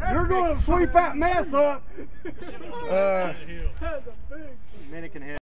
You're going to sweep that mess up. Dominican head.